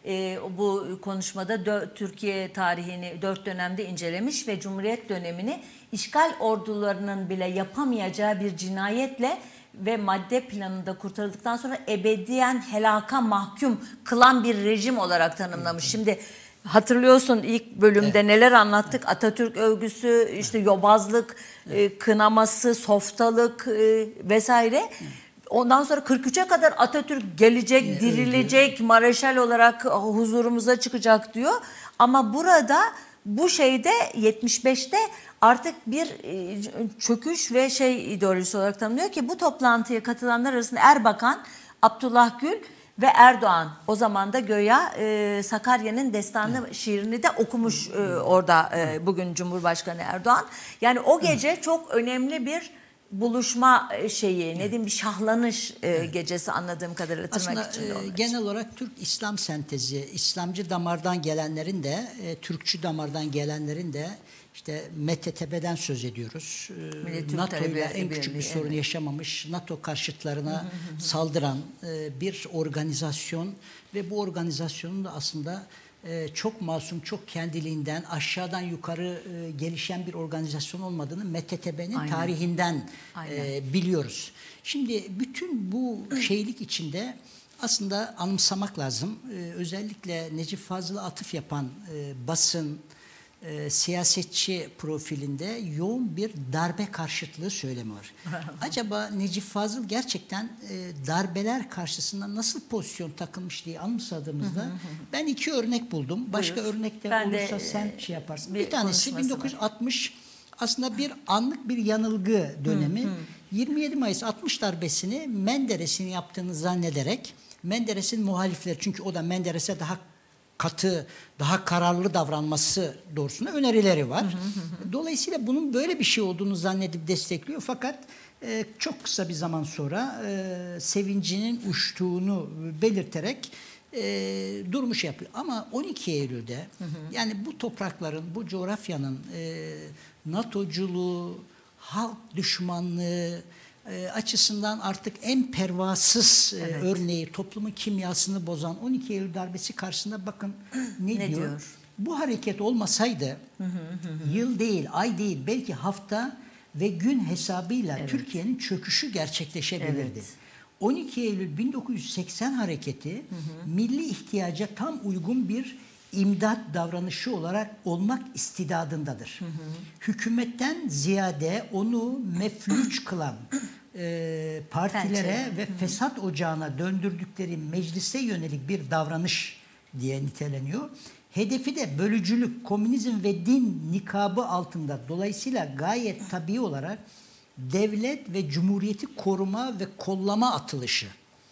Speaker 2: bu konuşmada Türkiye tarihini 4 dönemde incelemiş ve Cumhuriyet dönemini işgal ordularının bile yapamayacağı bir cinayetle ve madde planında kurtarıldıktan sonra ebediyen helaka mahkum kılan bir rejim olarak tanımlamış. Şimdi hatırlıyorsun ilk bölümde neler anlattık? Atatürk övgüsü, işte yobazlık, kınaması, softalık vesaire. Ondan sonra 43'e kadar Atatürk gelecek, dirilecek, mareşal olarak huzurumuza çıkacak diyor. Ama burada bu şeyde 75'te artık bir çöküş ve ideolojisi olarak tanımlıyor ki bu toplantıya katılanlar arasında Erbakan, Abdullah Gül ve Erdoğan. O zaman da göya Sakarya'nın destanı şiirini de okumuş orada bugün Cumhurbaşkanı Erdoğan. Yani o gece çok önemli bir buluşma ne diyeyim, bir şahlanış gecesi anladığım kadarıyla tırnak içinde olmak için.
Speaker 1: Genel olarak Türk İslam sentezi, İslamcı damardan gelenlerin de, Türkçü damardan gelenlerin de işte MTTB'den söz ediyoruz. NATO ile en küçük bir sorun yaşamamış, NATO karşıtlarına saldıran bir organizasyon ve bu organizasyonun da aslında çok masum, çok kendiliğinden aşağıdan yukarı gelişen bir organizasyon olmadığını MTTB'nin tarihinden biliyoruz. Şimdi bütün bu şeylik içinde aslında anımsamak lazım. Özellikle Necip Fazıl'a atıf yapan basın, siyasetçi profilinde yoğun bir darbe karşıtlığı söylemi var. Acaba Necip Fazıl gerçekten darbeler karşısında nasıl pozisyon takılmış diye anımsadığımızda ben 2 örnek buldum. Başka örnekler olursa sen yaparsın. Bir tanesi 1960 aslında bir anlık bir yanılgı dönemi. 27 Mayıs 60 darbesini Menderes'in yaptığını zannederek Menderes'in muhalifleri, çünkü o da Menderes'e daha katı, daha kararlı davranması doğrusunda önerileri var. Dolayısıyla bunun böyle bir şey olduğunu zannedip destekliyor. Fakat çok kısa bir zaman sonra sevincinin uçtuğunu belirterek durmuş yapıyor. Ama 12 Eylül'de yani bu toprakların, bu coğrafyanın NATO'culuğu, halk düşmanlığı açısından artık en pervasız örneği, toplumun kimyasını bozan 12 Eylül darbesi karşısında bakın ne diyor? Bu hareket olmasaydı yıl değil, ay değil, belki hafta ve gün hesabıyla Türkiye'nin çöküşü gerçekleşebilirdi. 12 Eylül 1980 hareketi milli ihtiyaca tam uygun bir imdat davranışı olarak olmak istidadındadır. Hükümetten ziyade onu meflüç kılan partilere ve fesat ocağına döndürdükleri meclise yönelik bir davranış diye niteleniyor. Hedefi de bölücülük, komünizm ve din nikabı altında, dolayısıyla gayet tabii olarak devlet ve cumhuriyeti koruma ve kollama atılışı.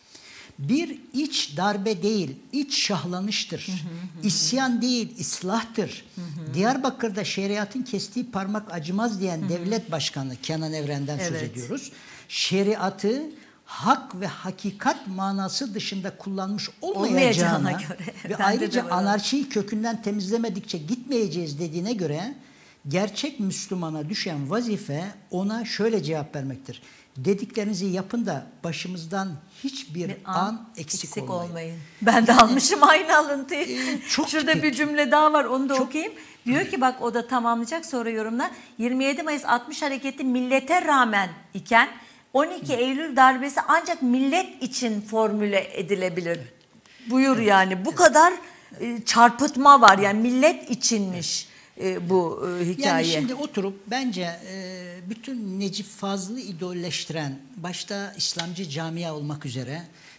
Speaker 1: Bir iç darbe değil, iç şahlanıştır. İsyan değil, islahtır. Diyarbakır'da şeriatın kestiği parmak acımaz diyen devlet başkanı Kenan Evren'den söz ediyoruz. Şeriatı hak ve hakikat manası dışında kullanmış olmayacağına
Speaker 2: göre.
Speaker 1: ve ayrıca anarşiyi kökünden temizlemedikçe gitmeyeceğiz dediğine göre gerçek Müslümana düşen vazife ona şöyle cevap vermektir. Dediklerinizi yapın da başımızdan hiçbir an eksik olmayın.
Speaker 2: Ben de almışım aynı alıntıyı.
Speaker 1: Çok
Speaker 2: Şurada
Speaker 1: tipik.
Speaker 2: bir cümle daha var, onu da okuyayım. Diyor ki bak, o da tamamlayacak sonra yorumlar. 27 Mayıs 60 hareketi millete rağmen iken 12 Eylül darbesi ancak millet için formüle edilebilir. Buyur yani. Bu kadar çarpıtma var. Yani millet içinmiş bu hikaye.
Speaker 1: Yani şimdi oturup bence bütün Necip Fazıl'ı idolleştiren, başta İslamcı camia olmak üzere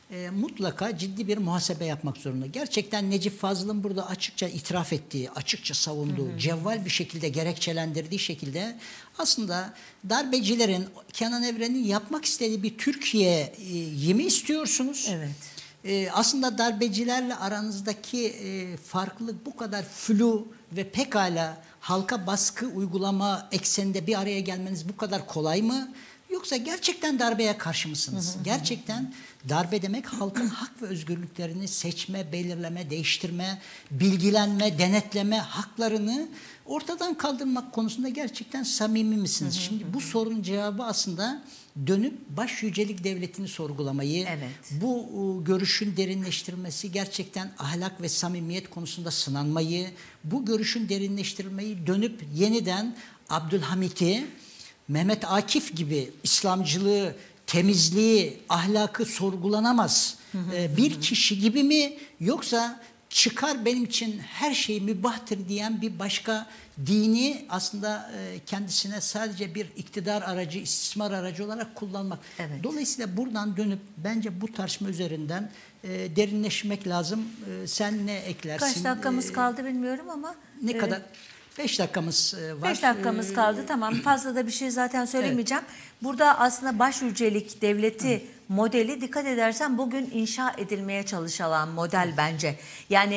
Speaker 1: mutlaka ciddi bir muhasebe yapmak zorunda. Gerçekten Necip Fazıl'ın burada açıkça itiraf ettiği, açıkça savunduğu, cevval bir şekilde gerekçelendirdiği şekilde aslında darbecilerin, Kenan Evren'in yapmak istediği bir Türkiye'yi mi istiyorsunuz?
Speaker 2: Evet.
Speaker 1: Aslında darbecilerle aranızdaki farklılık bu kadar flu ve pekala halka baskı uygulama ekseninde bir araya gelmeniz bu kadar kolay mı? Yoksa gerçekten darbeye karşı mısınız? Gerçekten darbe demek halkın hak ve özgürlüklerini seçme, belirleme, değiştirme, bilgilenme, denetleme haklarını ortadan kaldırmak konusunda gerçekten samimi misiniz? Şimdi bu sorunun cevabı aslında dönüp baş yücelik devletini sorgulamayı, bu görüşün derinleştirilmesi, gerçekten ahlak ve samimiyet konusunda sınanmayı, bu görüşün derinleştirilmeyi dönüp yeniden Abdülhamit'i, Mehmet Akif gibi İslamcılığı, temizliği, ahlakı sorgulanamaz bir kişi gibi mi, yoksa çıkar benim için her şey mübahtır diyen bir başka dini aslında kendisine sadece bir iktidar aracı, istismar aracı olarak kullanmak. Dolayısıyla buradan dönüp bence bu tartışma üzerinden derinleşmek lazım. Sen ne eklersin?
Speaker 2: Kaç dakikamız kaldı bilmiyorum ama.
Speaker 1: Ne kadar? 5 dakikamız var.
Speaker 2: 5 dakikamız kaldı, tamam. Fazla da bir şey zaten söylemeyeceğim. Burada aslında başyücelik devleti modeli, dikkat edersen bugün inşa edilmeye çalışılan model bence. Yani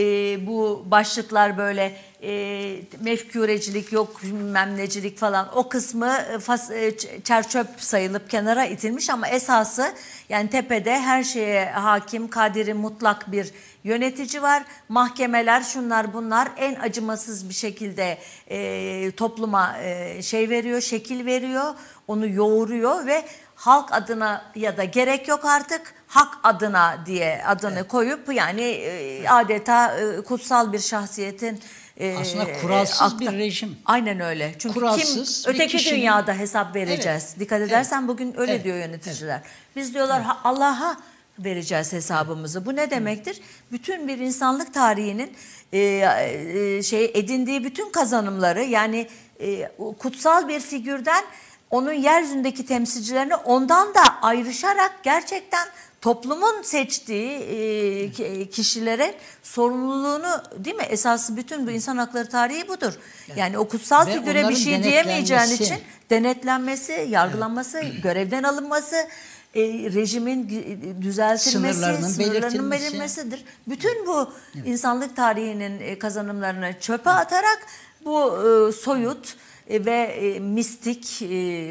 Speaker 2: bu başlıklar böyle mefkurecilik, yok bilmem necilik falan, o kısmı çerçöp sayılıp kenara itilmiş ama esası, yani tepede her şeye hakim, kadiri mutlak bir yönetici var. Mahkemeler, şunlar bunlar en acımasız bir şekilde topluma veriyor, şekil veriyor, onu yoğuruyor ve halk adına ya da gerek yok artık, hak adına diye adını koyup yani adeta kutsal bir şahsiyetin
Speaker 1: aslında kuralsız bir rejim.
Speaker 2: Aynen öyle. Çünkü
Speaker 1: kuralsız
Speaker 2: öteki dünyada hesap vereceğiz. Dikkat edersen bugün öyle diyor yöneticiler. Biz diyorlar Allah'a vereceğiz hesabımızı. Bu ne demektir? Bütün bir insanlık tarihinin edindiği bütün kazanımları, yani kutsal bir figürden onun yeryüzündeki temsilcilerini ondan da ayrışarak gerçekten toplumun seçtiği kişilere sorumluluğunu, değil mi? Esası bütün bu insan hakları tarihi budur. Yani o kutsal figüre bir şey diyemeyeceğin için denetlenmesi, yargılanması, görevden alınması, rejimin düzeltilmesi, sınırlarının belirmesidir. Bütün bu insanlık tarihinin kazanımlarını çöpe atarak bu soyut ve mistik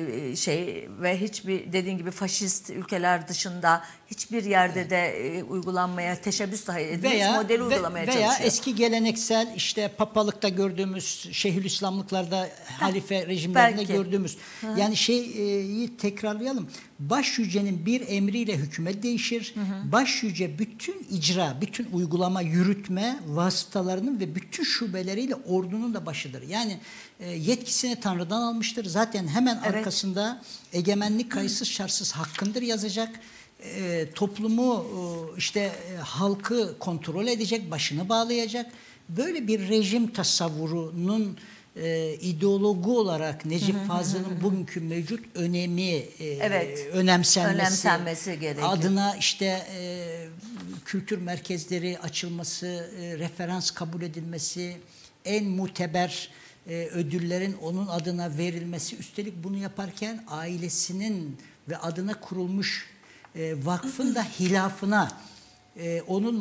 Speaker 2: ve hiçbir, dediğin gibi faşist ülkeler dışında hiçbir yerde de uygulanmaya teşebbüs dahi edilmiş modeli uygulamaya çalışıyor.
Speaker 1: Veya eski geleneksel işte papalıkta gördüğümüz, Şeyhülislamlıklarda, halife rejimlerinde gördüğümüz. Yani şeyi tekrarlayalım. Başyücenin bir emriyle hükümet değişir. Başyüce bütün icra, bütün uygulama, yürütme vasıtalarının ve bütün şubeleriyle ordunun da başıdır. Yani yetkisini Tanrı'dan almıştır. Zaten hemen arkasında egemenlik kayıtsız şartsız hakkındır yazacak. Toplumu halkı kontrol edecek, başını bağlayacak. Böyle bir rejim tasavvurunun ideologu olarak Necip Fazıl'ın bugünkü mevcut önemi önemsenmesi
Speaker 2: gerekiyor.
Speaker 1: Adına kültür merkezleri açılması, referans kabul edilmesi, en muteber ödüllerin onun adına verilmesi, üstelik bunu yaparken ailesinin ve adına kurulmuş vakfın da hilafına, onun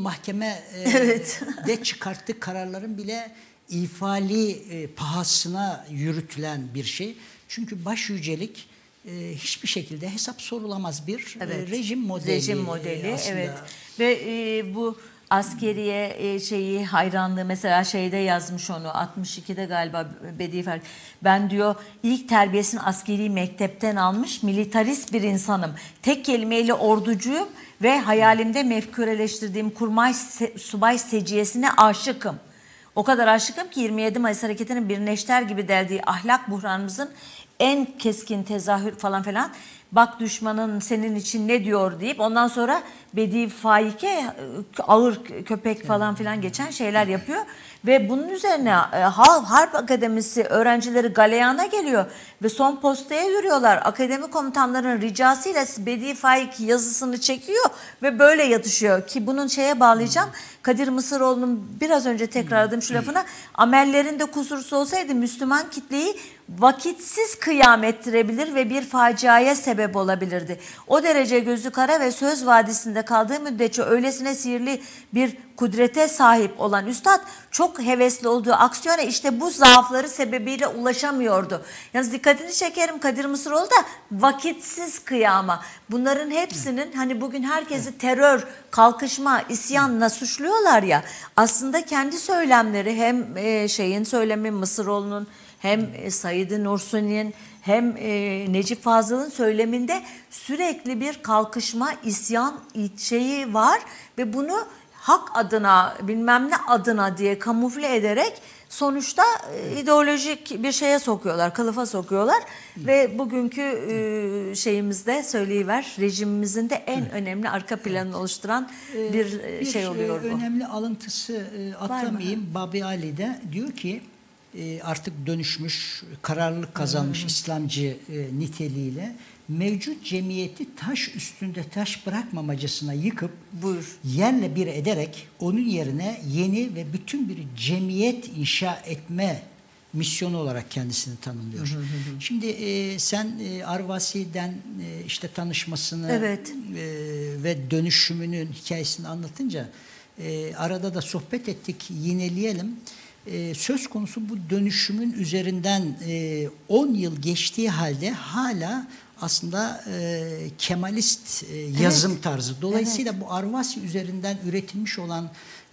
Speaker 1: mahkemede çıkarttığı kararların bile ifali pahasına yürütülen bir şey. Çünkü başyücelik hiçbir şekilde hesap sorulamaz bir rejim modeli.
Speaker 2: Rejim modeli,
Speaker 1: aslında.
Speaker 2: evet. Ve bu askeriye şeyi hayranlığı, mesela şeyde yazmış onu, 62'de galiba Bediye Faik. Ben diyor ilk terbiyesini askeri mektepten almış, militarist bir insanım. Tek kelimeyle orducuyum ve hayalimde mefkureleştirdiğim kurmay subay seciyesine aşıkım. O kadar aşıkım ki 27 Mayıs hareketinin bir neşter gibi deldiği ahlak buhranımızın en keskin tezahür falan filan. Bak düşmanın senin için ne diyor deyip ondan sonra Bediye Faik'e ağır köpek falan filan geçen şeyler yapıyor. Ve bunun üzerine Harp Akademisi öğrencileri galeyana geliyor ve son postaya yürüyorlar. Akademi komutanlarının ricasıyla Bediye Faik yazısını çekiyor ve böyle yatışıyor. Ki bunun şeye bağlayacağım. Kadir Mısıroğlu'nun biraz önce tekrarladığım şu lafına, amellerinde kusursuz olsaydı Müslüman kitleyi vakitsiz kıyam ettirebilir ve bir faciaya sebep olabilirdi. O derece gözü kara ve söz vadisinde kaldığı müddetçe öylesine sihirli bir kudrete sahip olan üstad çok hevesli olduğu aksiyona işte bu zaafları sebebiyle ulaşamıyordu. Yalnız dikkatini çekerim, Kadir Mısıroğlu da vakitsiz kıyama. Bunların hepsinin hani bugün herkesi terör, kalkışma, isyanla suçluyorlar ya. Aslında kendi söylemleri hem şeyin söylemi Mısıroğlu'nun hem Said Nursi'nin hem Necip Fazıl'ın söyleminde sürekli bir kalkışma, isyan şeyi var ve bunu hak adına bilmem ne adına diye kamufle ederek sonuçta ideolojik bir şeye sokuyorlar, kılıfa sokuyorlar ve bugünkü şeyimizde söyleyiver rejimimizin de en önemli arka planını oluşturan bir şey oluyor bu.
Speaker 1: Önemli alıntısı atlamayayım. Babi Ali'de diyor ki artık dönüşmüş, kararlılık kazanmış İslamcı niteliğiyle mevcut cemiyeti taş üstünde taş bırakmamacasına yıkıp yerle bir ederek onun yerine yeni ve bütün bir cemiyet inşa etme misyonu olarak kendisini tanımlıyor. Şimdi sen Arvasi'den işte tanışmasını ve dönüşümünün hikayesini anlatınca arada da sohbet ettik, yineleyelim. Söz konusu bu dönüşümün üzerinden 10 yıl geçtiği halde hala aslında Kemalist yazım tarzı. Dolayısıyla bu Arvasi üzerinden üretilmiş olan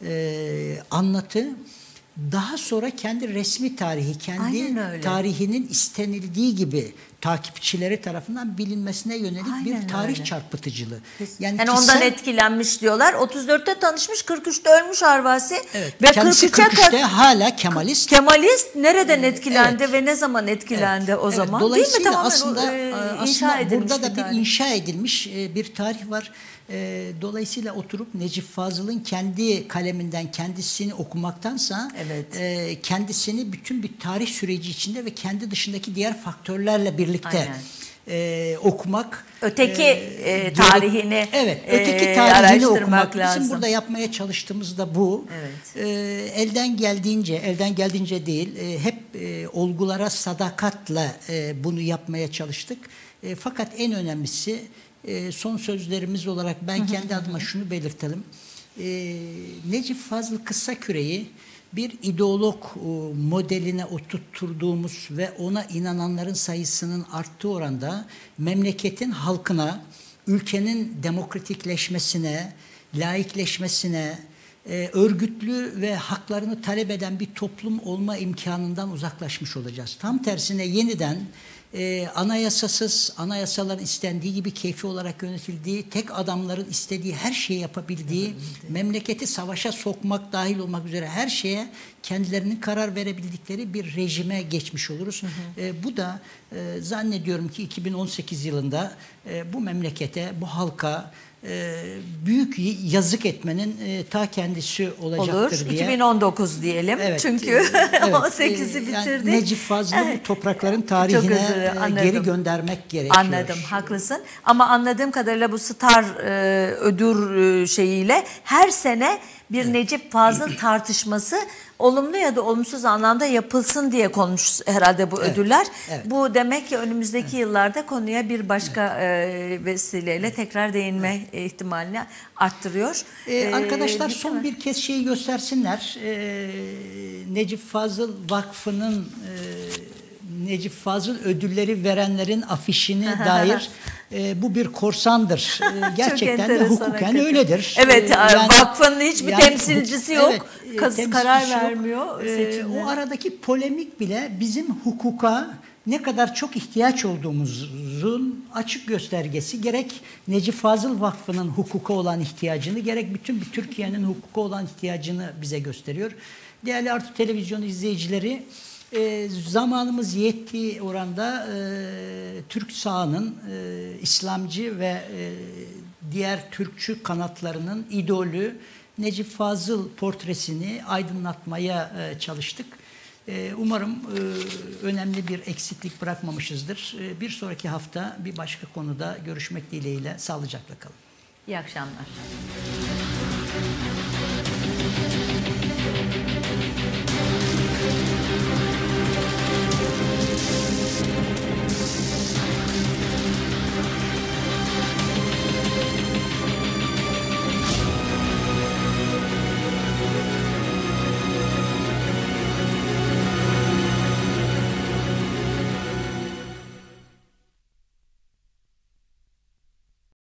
Speaker 1: anlatı daha sonra kendi resmi tarihi, kendi tarihinin istenildiği gibi takipçileri tarafından bilinmesine yönelik bir tarih çarpıtıcılığı.
Speaker 2: Yani ondan etkilenmiş diyorlar. 34'te tanışmış, 43'te ölmüş Arvasi.
Speaker 1: Ve kendisi 43'te hala Kemalist.
Speaker 2: Kemalist nereden etkilendi ve ne zaman etkilendi o zaman?
Speaker 1: Dolayısıyla
Speaker 2: değil mi?
Speaker 1: aslında burada da bir inşa edilmiş bir tarih var. Dolayısıyla oturup Necip Fazıl'ın kendi kaleminden kendisini okumaktansa kendisini bütün bir tarih süreci içinde ve kendi dışındaki diğer faktörlerle birlikte okumak,
Speaker 2: öteki tarihini
Speaker 1: öteki tarihini okumak
Speaker 2: lazım.
Speaker 1: Bizim burada yapmaya çalıştığımız da bu. Elden geldiğince değil, hep olgulara sadakatle bunu yapmaya çalıştık. Fakat en önemlisi son sözlerimiz olarak ben kendi adıma şunu belirtelim. Necip Fazıl Kıssaküre'yi bir ideolog modeline oturtturduğumuz ve ona inananların sayısının arttığı oranda memleketin halkına, ülkenin demokratikleşmesine, laikleşmesine, örgütlü ve haklarını talep eden bir toplum olma imkanından uzaklaşmış olacağız. Tam tersine yeniden anayasasız, anayasaların istendiği gibi keyfi olarak yönetildiği, tek adamların istediği her şeyi yapabildiği, memleketi savaşa sokmak dahil olmak üzere her şeye kendilerinin karar verebildikleri bir rejime geçmiş oluruz. Bu da zannediyorum ki 2018 yılında bu memlekete, bu halka büyük yazık etmenin ta kendisi olacaktır
Speaker 2: Olur.
Speaker 1: diye.
Speaker 2: 2019 diyelim.
Speaker 1: Evet,
Speaker 2: Çünkü
Speaker 1: evet.
Speaker 2: 18'i
Speaker 1: Yani
Speaker 2: bitirdik.
Speaker 1: Necip Fazıl'ı bu toprakların tarihine geri göndermek gerekiyor.
Speaker 2: Anladım, haklısın. Ama anladığım kadarıyla bu Star ödül şeyiyle her sene bir Necip Fazıl tartışması olumlu ya da olumsuz anlamda yapılsın diye konmuş herhalde bu ödüller.
Speaker 1: Evet.
Speaker 2: Bu demek ki önümüzdeki yıllarda konuya bir başka vesileyle tekrar değinme ihtimalini arttırıyor.
Speaker 1: Arkadaşlar
Speaker 2: Bitti
Speaker 1: son
Speaker 2: mi?
Speaker 1: bir kez şeyi göstersinler. Necip Fazıl Vakfı'nın Necip Fazıl ödülleri verenlerin afişine dair bu bir korsandır. Gerçekten de hukuken öyledir.
Speaker 2: Evet,
Speaker 1: Yani,
Speaker 2: vakfın hiçbir temsilcisi yok.
Speaker 1: Evet,
Speaker 2: Kız
Speaker 1: temsilcisi
Speaker 2: karar
Speaker 1: yok.
Speaker 2: vermiyor seçimlere.
Speaker 1: O aradaki polemik bile bizim hukuka ne kadar çok ihtiyaç olduğumuzun açık göstergesi. Gerek Necip Fazıl Vakfı'nın hukuka olan ihtiyacını, gerek bütün bir Türkiye'nin hukuka olan ihtiyacını bize gösteriyor. Değerli Artı Televizyon izleyicileri, zamanımız yettiği oranda Türk sağının İslamcı ve diğer Türkçü kanatlarının idolü Necip Fazıl portresini aydınlatmaya çalıştık. Umarım önemli bir eksiklik bırakmamışızdır. Bir sonraki hafta bir başka konuda görüşmek dileğiyle sağlıcakla kalın.
Speaker 2: İyi akşamlar.